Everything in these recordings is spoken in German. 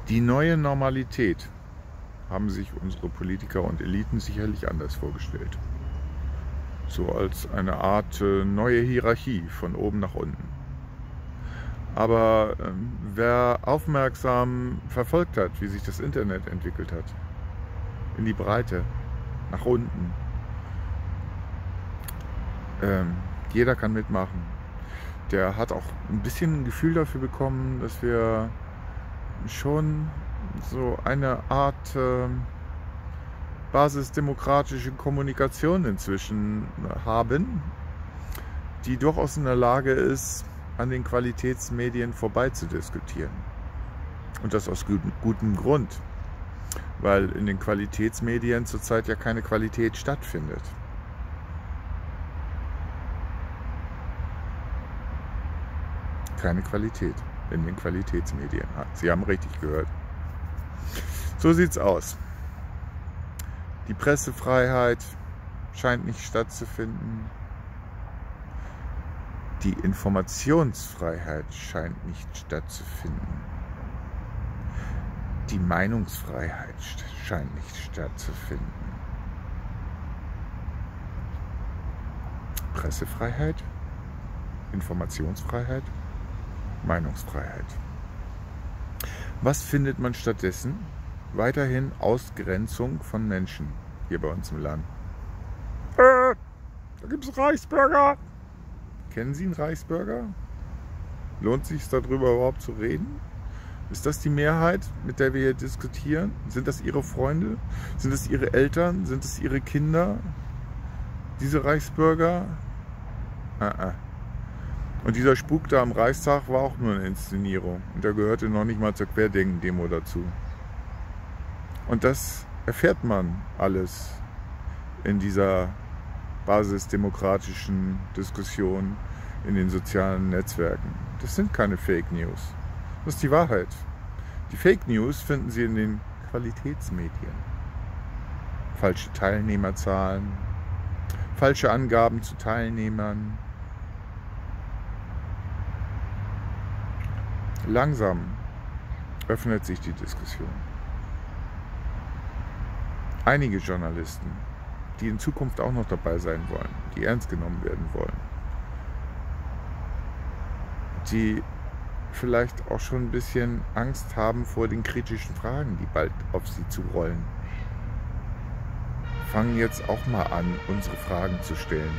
Die neue Normalität haben sich unsere Politiker und Eliten sicherlich anders vorgestellt. So als eine Art neue Hierarchie von oben nach unten. Aber wer aufmerksam verfolgt hat, wie sich das Internet entwickelt hat, in die Breite, nach unten, jeder kann mitmachen. Der hat auch ein bisschen ein Gefühl dafür bekommen, dass wir schon so eine Art basisdemokratische Kommunikation inzwischen haben, die durchaus in der Lage ist, an den Qualitätsmedien vorbeizudiskutieren. Und das aus gutem Grund, weil in den Qualitätsmedien zurzeit ja keine Qualität stattfindet. Keine Qualität in den Qualitätsmedien. Sie haben richtig gehört. So sieht's aus. Die Pressefreiheit scheint nicht stattzufinden. Die Informationsfreiheit scheint nicht stattzufinden. Die Meinungsfreiheit scheint nicht stattzufinden. Pressefreiheit, Informationsfreiheit, Meinungsfreiheit. Was findet man stattdessen? Weiterhin Ausgrenzung von Menschen hier bei uns im Land. Da gibt es Reichsbürger. Kennen Sie einen Reichsbürger? Lohnt sich darüber überhaupt zu reden? Ist das die Mehrheit, mit der wir hier diskutieren? Sind das Ihre Freunde? Sind es Ihre Eltern? Sind es Ihre Kinder? Diese Reichsbürger? Und dieser Spuk da am Reichstag war auch nur eine Inszenierung. Und der gehörte noch nicht mal zur Querdenken-Demo dazu. Und das erfährt man alles in dieser basisdemokratischen Diskussion in den sozialen Netzwerken. Das sind keine Fake News. Das ist die Wahrheit. Die Fake News finden Sie in den Qualitätsmedien. Falsche Teilnehmerzahlen, falsche Angaben zu Teilnehmern. Langsam öffnet sich die Diskussion. Einige Journalisten, die in Zukunft auch noch dabei sein wollen, die ernst genommen werden wollen, die vielleicht auch schon ein bisschen Angst haben vor den kritischen Fragen, die bald auf sie zurollen, fangen jetzt auch mal an, unsere Fragen zu stellen.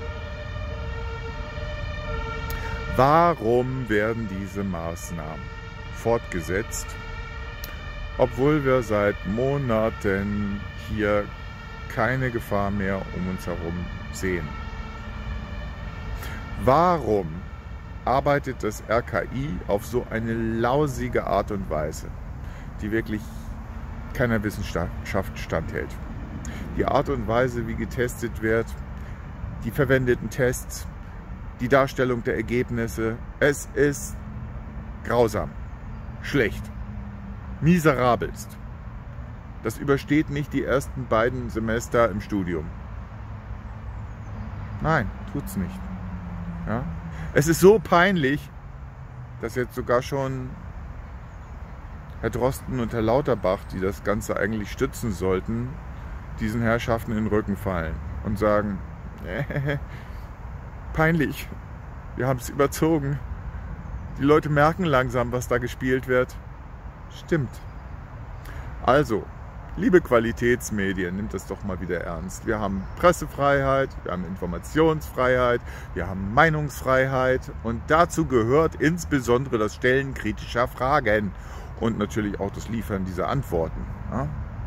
Warum werden diese Maßnahmen fortgesetzt, obwohl wir seit Monaten hier keine Gefahr mehr um uns herum sehen? Warum arbeitet das RKI auf so eine lausige Art und Weise, die wirklich keiner Wissenschaft standhält? Die Art und Weise, wie getestet wird, die verwendeten Tests, die Darstellung der Ergebnisse, es ist grausam, schlecht, miserabelst. Das übersteht nicht die ersten beiden Semester im Studium. Nein, tut's nicht. Ja? Es ist so peinlich, dass jetzt sogar schon Herr Drosten und Herr Lauterbach, die das Ganze eigentlich stützen sollten, diesen Herrschaften in den Rücken fallen und sagen, peinlich, wir haben es überzogen. Die Leute merken langsam, was da gespielt wird. Stimmt. Also, liebe Qualitätsmedien, nimmt das doch mal wieder ernst. Wir haben Pressefreiheit, wir haben Informationsfreiheit, wir haben Meinungsfreiheit und dazu gehört insbesondere das Stellen kritischer Fragen und natürlich auch das Liefern dieser Antworten. Ja?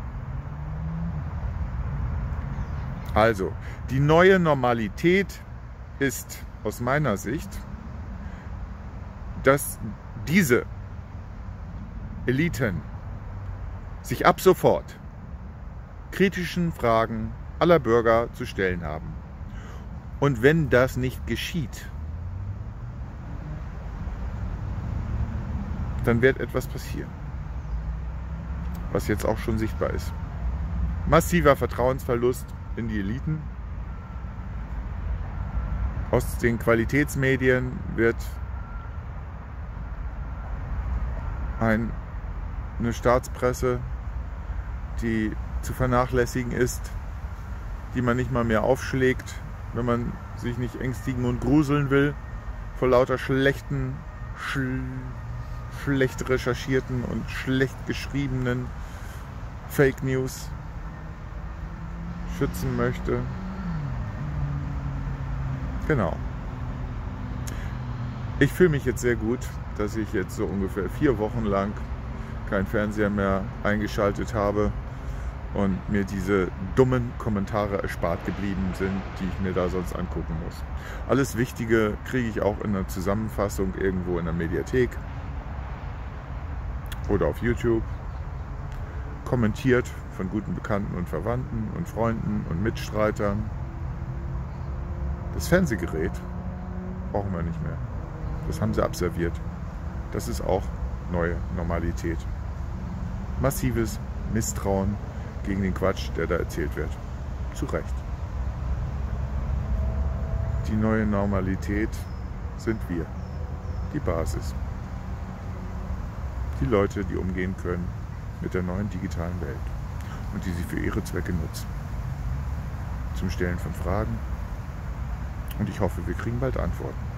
Also, die neue Normalität ist aus meiner Sicht, dass diese Eliten sich ab sofort kritischen Fragen aller Bürger zu stellen haben. Und wenn das nicht geschieht, dann wird etwas passieren, was jetzt auch schon sichtbar ist. Massiver Vertrauensverlust in die Eliten. Aus den Qualitätsmedien wird ein eine Staatspresse, die zu vernachlässigen ist, die man nicht mal mehr aufschlägt, wenn man sich nicht ängstigen und gruseln will vor lauter schlechten, schlecht recherchierten und schlecht geschriebenen Fake News schützen möchte. Genau. Ich fühle mich jetzt sehr gut, dass ich jetzt so ungefähr 4 Wochen lang keinen Fernseher mehr eingeschaltet habe und mir diese dummen Kommentare erspart geblieben sind, die ich mir da sonst angucken muss. Alles Wichtige kriege ich auch in einer Zusammenfassung irgendwo in der Mediathek oder auf YouTube, kommentiert von guten Bekannten und Verwandten und Freunden und Mitstreitern. Das Fernsehgerät brauchen wir nicht mehr. Das haben sie abserviert. Das ist auch neue Normalität. Massives Misstrauen gegen den Quatsch, der da erzählt wird. Zu Recht. Die neue Normalität sind wir. Die Basis. Die Leute, die umgehen können mit der neuen digitalen Welt und die sie für ihre Zwecke nutzen. Zum Stellen von Fragen. Und ich hoffe, wir kriegen bald Antworten.